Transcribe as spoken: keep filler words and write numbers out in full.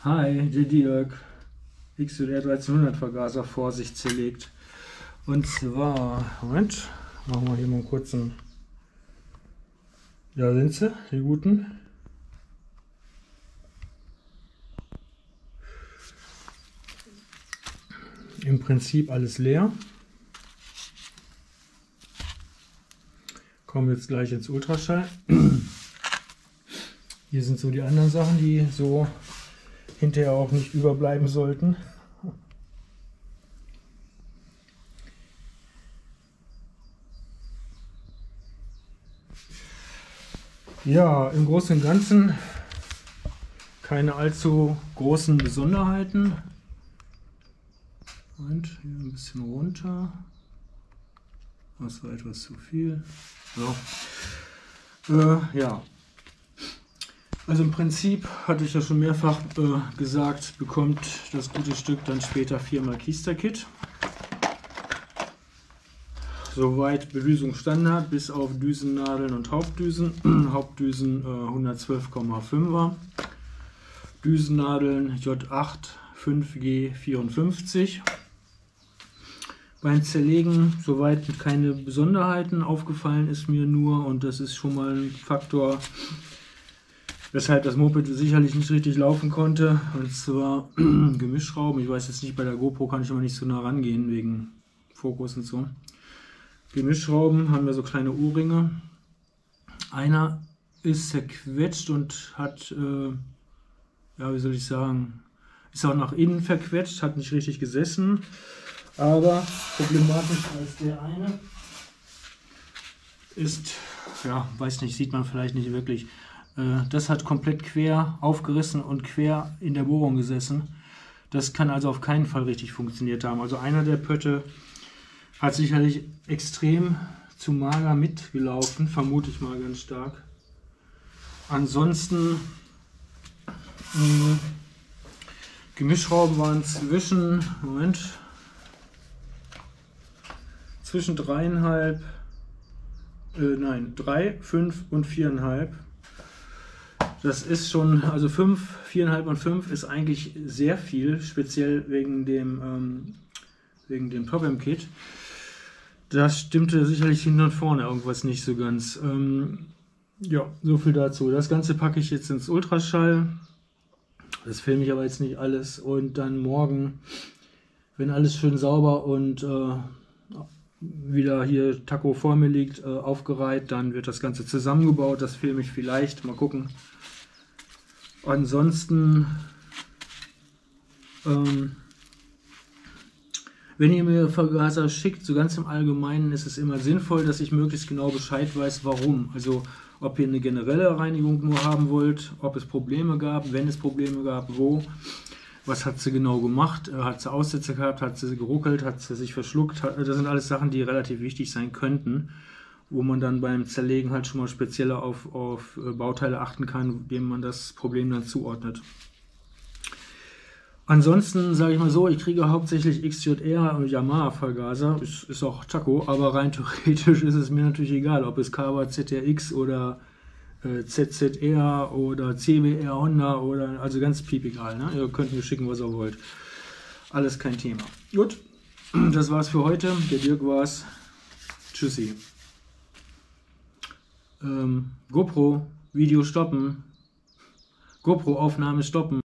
Hi, der Dirk. X J R dreizehnhundert Vergaser vor sich zerlegt. Und zwar, Moment, machen wir hier mal einen kurzen. Da sind sie, die guten. Im Prinzip alles leer. Kommen jetzt gleich ins Ultraschall. Hier sind so die anderen Sachen, die so hinterher auch nicht überbleiben sollten. Ja, im Großen und Ganzen keine allzu großen Besonderheiten. Und hier ein bisschen runter. Das war etwas zu viel. So. Äh, ja. Also im Prinzip, hatte ich ja schon mehrfach äh, gesagt, bekommt das gute Stück dann später viermal Keister-Kit. Soweit Belüsung Standard, bis auf Düsennadeln und Hauptdüsen. Hauptdüsen äh, hundertzwölf Komma fünfer. Düsennadeln J acht fünf G vierundfünfzig. Beim Zerlegen soweit keine Besonderheiten. Aufgefallen ist mir nur, und das ist schon mal ein Faktor, weshalb das Moped sicherlich nicht richtig laufen konnte, und zwar Gemischschrauben. Ich weiß jetzt nicht, bei der GoPro kann ich immer nicht so nah rangehen, wegen Fokus und so. Gemischschrauben haben wir so kleine Ohrringe. Einer ist zerquetscht und hat, äh, ja, wie soll ich sagen, ist auch nach innen verquetscht, hat nicht richtig gesessen. Aber problematisch als der eine ist, ja, weiß nicht, sieht man vielleicht nicht wirklich. Äh, das hat komplett quer aufgerissen und quer in der Bohrung gesessen. Das kann also auf keinen Fall richtig funktioniert haben. Also einer der Pötte hat sicherlich extrem zu mager mitgelaufen, vermute ich mal ganz stark. Ansonsten mh, Gemischschrauben waren zwischen, Moment, zwischen dreieinhalb, äh, nein, drei, fünf und viereinhalb. Das ist schon, also fünf, viereinhalb und fünf ist eigentlich sehr viel, speziell wegen dem, ähm, wegen dem Top-M-Kit. Das stimmte sicherlich hinten und vorne irgendwas nicht so ganz. Ähm, ja, so viel dazu. Das Ganze packe ich jetzt ins Ultraschall. Das filme ich aber jetzt nicht alles. Und dann morgen, wenn alles schön sauber und äh, wieder hier Taco vor mir liegt, äh, aufgereiht, dann wird das Ganze zusammengebaut. Das filme ich vielleicht. Mal gucken. Ansonsten, ähm, wenn ihr mir Vergaser schickt, so ganz im Allgemeinen, ist es immer sinnvoll, dass ich möglichst genau Bescheid weiß, warum. Also ob ihr eine generelle Reinigung nur haben wollt, ob es Probleme gab, wenn es Probleme gab, wo, was hat sie genau gemacht, hat sie Aussätze gehabt, hat sie geruckelt, hat sie sich verschluckt. Das sind alles Sachen, die relativ wichtig sein könnten, wo man dann beim Zerlegen halt schon mal spezieller auf, auf Bauteile achten kann, denen man das Problem dann zuordnet. Ansonsten sage ich mal so, ich kriege hauptsächlich X J R und Yamaha Vergaser, ist, ist auch Taco, aber rein theoretisch ist es mir natürlich egal, ob es Carver Z R X oder äh, Z Z R oder C B R Honda oder, also ganz piep egal, ne? Ihr könnt mir schicken, was ihr wollt. Alles kein Thema. Gut, das war's für heute. Der Dirk war's. Tschüssi. Ähm, GoPro, Video stoppen. GoPro Aufnahme stoppen.